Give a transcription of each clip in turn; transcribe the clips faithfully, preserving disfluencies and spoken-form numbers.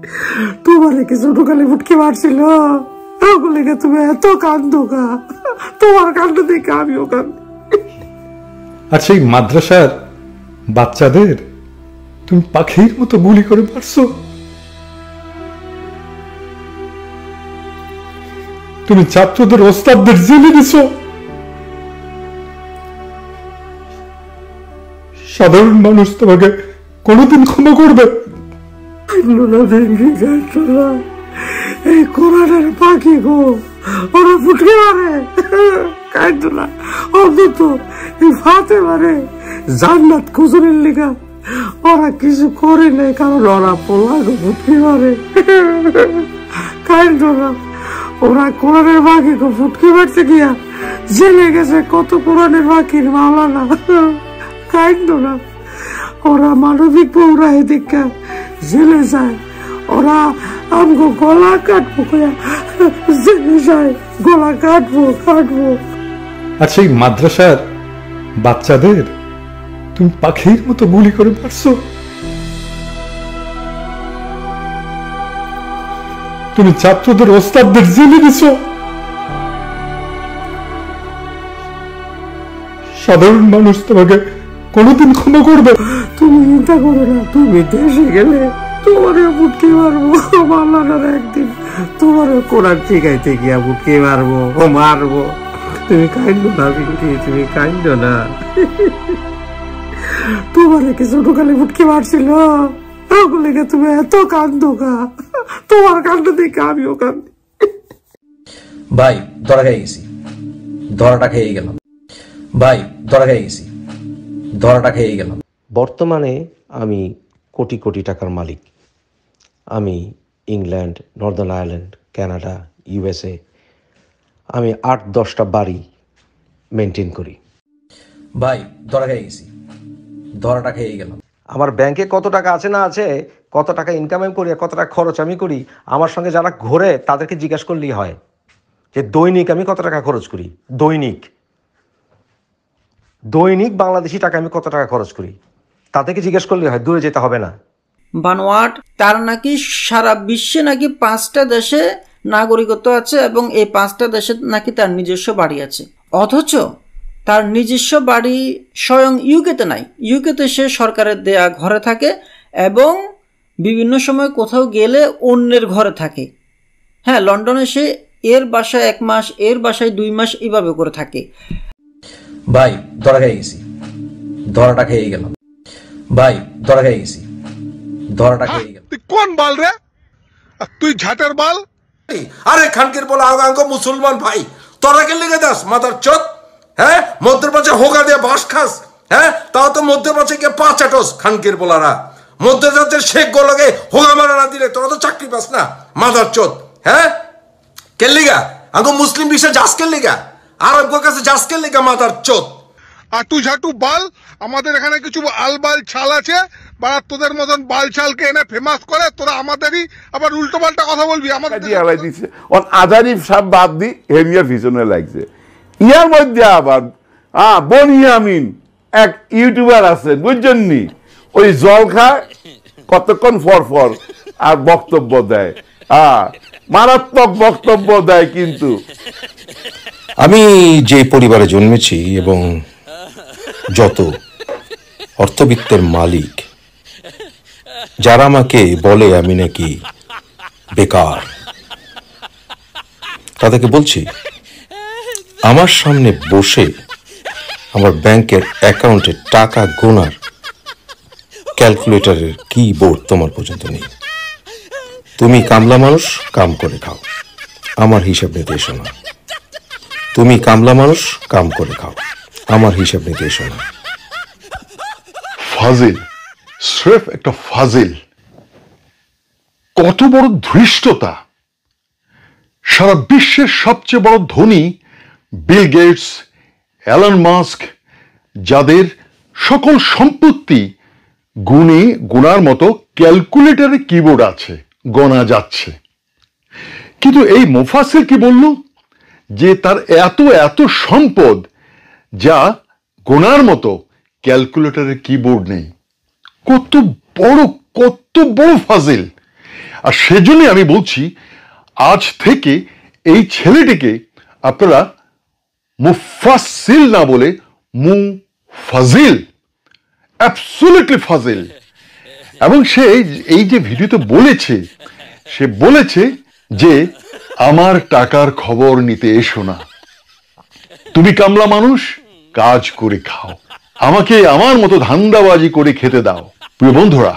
তোমারে কি ছোটকালে ফুটকি মারছিল? ওগুলো তুমি এত কান্দো গা, তোমার কান্ড দেখে আমিও কান্দি। আর সেই মাদ্রাসার বাচ্চাদের তুমি পাখির মতো গুলি করে মারছো। তুমি ছাত্রদের ওস্তাদদের জেলে দিছো। সাধারণ মানুষ তোমাকে কোনোদিন ক্ষমা করবে? এই কোরআনের পাখি গো, ওরা ফুটকে মারে কাঁদো না। অন্তত এই ফাতে মারে জান্নাত খুঁজনের লিগা ওরা কিছু করে নাই, কারণ ওরা পোলা গো ফুটকে মারে। কাঁদো না, ওরা কোরআনের পাখি গো ফুটকে মারতে গিয়া জেলে গেছে কত কোরআনের পাখির মাওলানা। কাঁদো না, ওরা মানবিক পৌরাহে দীক্ষা জেলে যায়, ওরা আমগো গলা কাটবো জেলে যায়, গলা কাটবো কাটবো। আর সেই মাদ্রাসার বাচ্চাদের তুমি পাখির মতো গুলি করে মারছো। তুমি ছাত্রদের ওস্তাদদের জেলে দিছো। সাধারণ মানুষ তোমাকে কোনোদিন ক্ষমা করবে? তুমি চিন্তা করো না, তুমি দেশে গেলে তোমারে বুটকি মারবো মাওলানার একদিন, তোমারও কোরআন শিখাইতে গিয়া বুটকি মারবো ও মারবো। তুমি কাঁদো না পিঙ্কি, তুমি কাঁদো না। তোমারে কি ছোটকালে বুটকি মারছিল? ওগুলো তুমি এত কান্দো গা, তোমার কান্ড দেখে আমিও কান্দি। ভাই ধরা খেয়ে গেছি, ধরাটা খেয়ে গেলাম। ভাই ধরা খেয়ে গেছি, ধরাটা খেয়ে গেলাম। বর্তমানে আমি কোটি কোটি টাকার মালিক। আমি England, Northern Ireland, Canada, USA আমি আট দশটা বাড়ি মেনটেন করি। ভাই ধরা খেয়ে গেছি, ধরাটা খেয়ে গেলাম। আমার ব্যাংকে কত টাকা আছে না আছে, কত টাকা ইনকাম আমি করি, কত টাকা খরচ আমি করি, আমার সঙ্গে যারা ঘোরে তাদেরকে জিজ্ঞাসা করলেই হয় যে দৈনিক আমি কত টাকা খরচ করি। দৈনিক দৈনিক বাংলাদেশি টাকা আমি কত টাকা খরচ করি, তাদেরকে জিজ্ঞেস করলেই হয়, দূরে যেতে হবে না। বানোয়াট তার নাকি সারা বিশ্বে নাকি পাঁচটা দেশে নাগরিকত্ব আছে এবং এই পাঁচটা দেশে নাকি তার নিজস্ব বাড়ি আছে, অথচ তার নিজস্ব বাড়ি স্বয়ং ইউকেতে নাই। ইউকেতে সে সরকারের দেয়া ঘরে থাকে এবং বিভিন্ন সময় কোথাও গেলে অন্যের ঘরে থাকে। হ্যাঁ, লন্ডনে সে এর বাসায় এক মাস, এর বাসায় দুই মাস এইভাবে করে থাকে। ভাই ধরা খেয়ে গেছি, ধরাটা খেয়ে গেলাম। ভাই ধরা খেয়ে গেছি, ধরাটা খেয়ে গেলাম। তুই কোন বাল রে? তুই ঝাটের বাল? আরে খানকের বলে আগাঙ্গ মুসলমান ভাই, তোরা কে লেগে দাস মাদার চোদ? হ্যাঁ, মধ্যের পাশে হোগা দিয়ে বাস খাস, হ্যাঁ তাও তো মধ্যের পাশে গিয়ে পা চাটোস। খানকের বলারা মধ্যে রাজ্যের শেখ গোলকে হোগা মারা না দিলে তোরা তো চাকরি পাস না মাদার চোদ। হ্যাঁ, কে লিগা আঙ্গ মুসলিম বিশ্বে যাস কে লিগা, আরব কাছে যাস কে লিগা মাদার চোদ? আর তুই ঝাটু বাল, আমাদের এখানে কিছু আলবাল ছাল আছে, বা তোদের মতন বাল ছালকে এনে ফেমাস করে, তোরা আমাদেরই আবার উল্টো পাল্টা কথা বলবি। আমাদের আজারিফ সাহেব বাদ দি হেরিয়া পিছনে লাগছে। ইয়ার মধ্যে আবার হ্যাঁ বনি আমিন এক ইউটিউবার আছে বুঝছেন নি, ওই জল খায় কতক্ষণ ফর ফর আর বক্তব্য দেয়, হ্যাঁ মারাত্মক বক্তব্য দেয়। কিন্তু আমি যে পরিবারে জন্মেছি এবং যত অর্থবিত্তের মালিক যারা আমাকে বলে আমি নাকি বেকার, তাদেরকে বলছি আমার সামনে বসে আমার ব্যাংকের অ্যাকাউন্টে টাকা গোনার ক্যালকুলেটরের কিবোর্ড তোমার পর্যন্ত নেই। তুমি কামলা মানুষ, কাম করে খাও, আমার হিসাব নিতে এসো না। তুমি কামলা মানুষ, কাম করে খাও, আমার হিসাব নিতে এসো না। ফাজিল, স্রেফ একটা ফাজিল। কত বড় ধৃষ্টতা! সারা বিশ্বের সবচেয়ে বড় ধনী বিল গেটস, অ্যালন মাস্ক, যাদের সকল সম্পত্তি গুণে গুনার মতো ক্যালকুলেটরে কিবোর্ড আছে, গোনা যাচ্ছে। কিন্তু এই মুফাসসির কি বলল যে তার এত এত সম্পদ যা গোনার মতো ক্যালকুলেটরের কিবোর্ড নেই। কত বড় কত বড় ফাজিল! আর সেজন্যই আমি বলছি আজ থেকে এই ছেলেটিকে আপনারা মুফাসিল না বলে মুফাজিল, অ্যাবসলিউটলি ফাজিল। এবং সে এই যে ভিডিওতে বলেছে, সে বলেছে যে আমার টাকার খবর নিতে এসো না, তুমি কামলা মানুষ, কাজ করে খাও, আমাকে আমার মতো ধান্দাবাজি করে খেতে দাও। প্রিয় বন্ধুরা,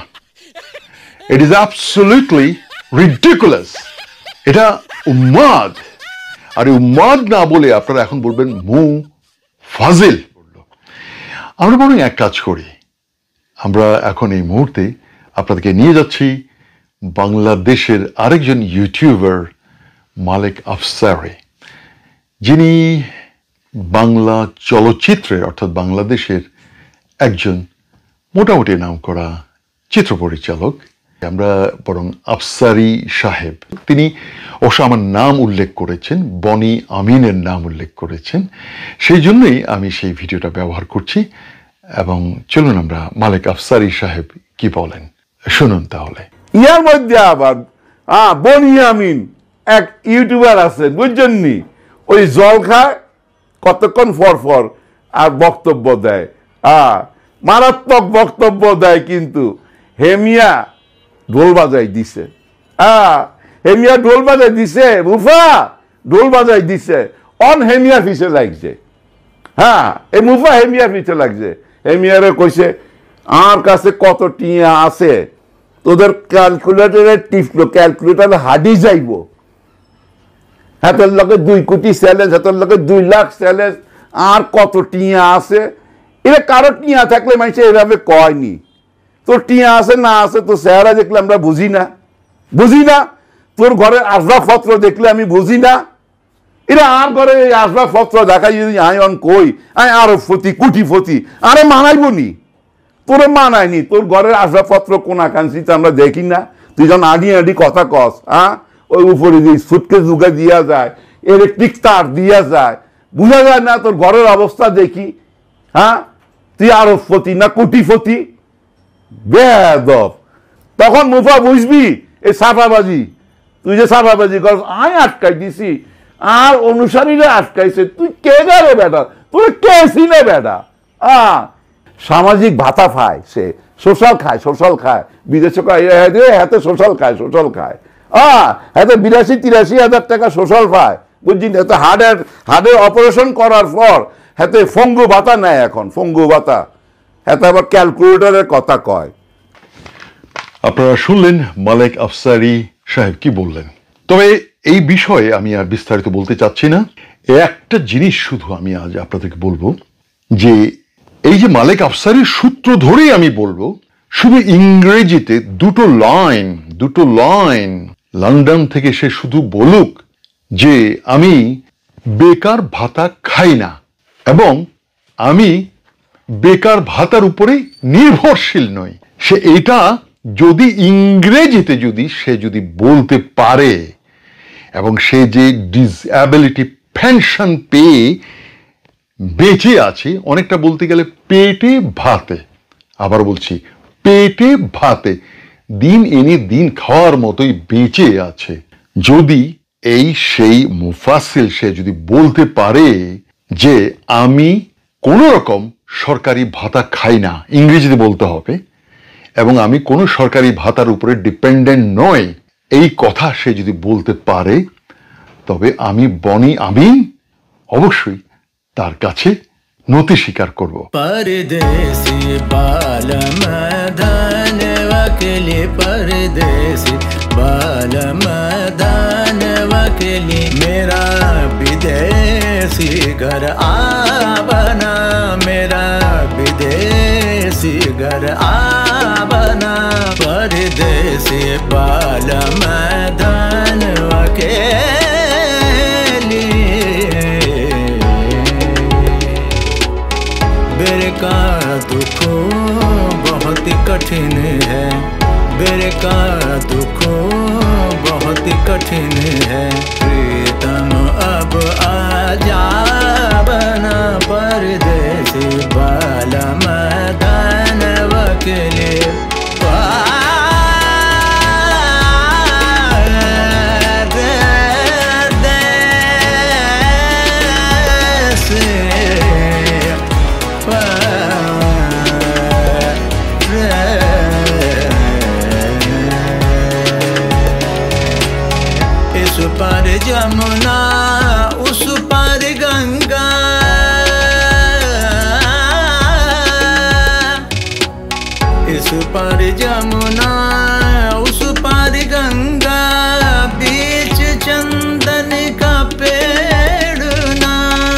ইট ইজ অ্যাবসলিউটলি রিডিকুলাস, এটা উম্মাদ। আর উম্মাদ না বলে আপনারা এখন বলবেন মু ফাজিল। আমরা বরং এক কাজ করি, আমরা এখন এই মুহূর্তে আপনাদেরকে নিয়ে যাচ্ছি বাংলাদেশের আরেকজন ইউটিউবার মালেক আফসারি, যিনি বাংলা চলচ্চিত্রের অর্থাৎ বাংলাদেশের একজন মোটামুটি নাম করা চিত্র পরিচালক। আমরা বরং আফসারি সাহেব, তিনি অবশ্য আমার নাম উল্লেখ করেছেন, বনি আমিনের নাম উল্লেখ করেছেন, সেই জন্যই আমি সেই ভিডিওটা ব্যবহার করছি। এবং চলুন আমরা মালেক আফসারি সাহেব কি বলেন শুনুন। তাহলে ইয়ার মধ্যে আবার হ্যাঁ বনি আমিন এক ইউটিউবার আছে, বুঝছেন নি, ওই জল খায় কতক্ষণ পর পর আর বক্তব্য দেয়, হ্যাঁ মারাত্মক বক্তব্য দেয়, কিন্তু হেমিয়া ঢোল বাজাই দিছে, হ্যাঁ হেমিয়া ঢোল বাজাই দিছে, মুফা ঢোল বাজাই দিছে, অন হেমিয়া পিছে লাগছে, হ্যাঁ এই মুফা হেমিয়া পিছে লাগছে। হেমিয়ারে কইছে আমার কাছে কত টিয়া আছে, তোদের ক্যালকুলেটরে টিপলো, ক্যালকুলেটর হাডি যাইব, হাতের লগে দুই কোটি চ্যালেঞ্জ, হাতের লগে দুই লাখ চ্যালেঞ্জ, আর কত টিয়া আছে। এটা কারো টিয়া থাকলে মানুষ এভাবে কয়নি, তোর টিয়া আছে না আছে, তোর চেহারা দেখলে আমরা বুঝি না, বুঝি না, তোর ঘরের আসবাবপত্র দেখলে আমি বুঝি না। এরা আর ঘরে এই আসবাবপত্র দেখাই যদি আয়ন কই আয় আরো ফতি কুটিপতি, আরে মানাইব নি, তোরে মানায়নি, তোর ঘরের আসবাবপত্র কোনা কাঞ্চিতে আমরা দেখি না, তুই যখন আডি আডি কথা কস, হ্যাঁ ওই উপরে যে সুটকেস ঢুকে দিয়া যায়, ইলেকট্রিক তার দিয়া যায়, বুঝা যায় না তোর ঘরের অবস্থা দেখি, হ্যাঁ তুই আরো ফতি না কুটিপতি বেদব। তখন মুফা বুঝবি এই সাফাবাজি, তুই যে সাফাবাজি কর, আয় আটকাই দিছি আর অনুসারীরা আটকাইছে, তুই কে রে বেটা, তুই কে ছিলে বেটা। আহ সামাজিক ভাতা খায়, সে সোশ্যাল খায়, সোশ্যাল খায়, বিদেশে হাতে সোশ্যাল খায়, সোশ্যাল খায়, আহ হাতে বিরাশি তিরাশি হাজার টাকা সোশ্যাল পায়, বুঝছি না, হার্টের হার্টের অপারেশন করার পর হাতে ফঙ্গু ভাতা নেয়, এখন ফঙ্গু ভাতা, হাতে আবার ক্যালকুলেটরের কথা কয়। আপনারা শুনলেন মালেক আফসারি সাহেব কি বললেন। তবে এই বিষয়ে আমি আর বিস্তারিত বলতে চাচ্ছি না, একটা জিনিস শুধু আমি আজ আপনাদেরকে বলবো, যে এই যে মালেক আফসারির সূত্র ধরেই আমি বলবো, শুধু ইংরেজিতে দুটো লাইন দুটো লাইন লন্ডন থেকে সে শুধু বলুক যে আমি বেকার ভাতা খাই না এবং আমি বেকার ভাতার উপরে নির্ভরশীল নই, সে এটা যদি ইংরেজিতে যদি সে যদি বলতে পারে এবং সে যে ডিসএবিলিটি পেনশন পেয়ে বেঁচে আছে, অনেকটা বলতে গেলে পেটে ভাতে, আবার বলছি পেটে ভাতে, দিন এনে দিন খাওয়ার মতোই বেঁচে আছে, যদি এই সেই মুফাসিল সে যদি বলতে পারে যে আমি কোনো রকম সরকারি ভাতা খাই না, ইংরেজিতে বলতে হবে, এবং আমি কোনো সরকারি ভাতার উপরে ডিপেন্ডেন্ট নয়, এই কথা সে যদি বলতে পারে, তবে আমি বনি আমিন অবশ্যই তার কাছে নতি স্বীকার করব। परदेसी बालम दान वकली परदेसी बालम दान वकली मेरा विदेशी घर आबना मेरा विदेशी घर आबना परदेसी बालम दान वकली बेरे का दुख बहुत कठिन है बेरे का दुख बहुत कठिन है प्रीतम अब आ जा बना परदेसी बाला मैदान वकीले पार जमुना उस पार गंगा, इस पार जमुना उस पार गंगा, बीच चंदन का पेड़ ना।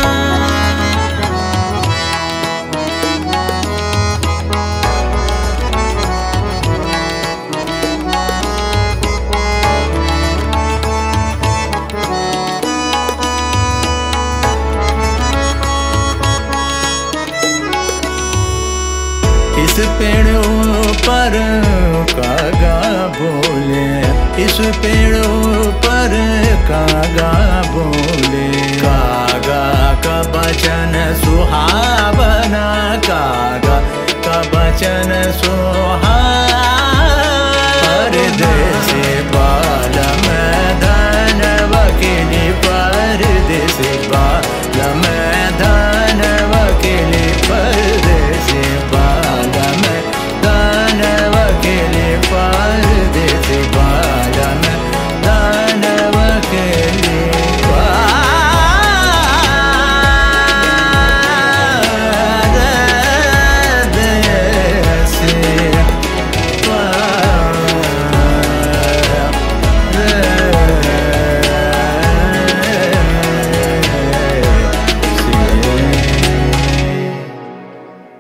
इस पेड़ पर कागा बोले, इस पेड़ पर कागा बोले, कागा का वचन सुहावना, कागा का वचन सुहावना।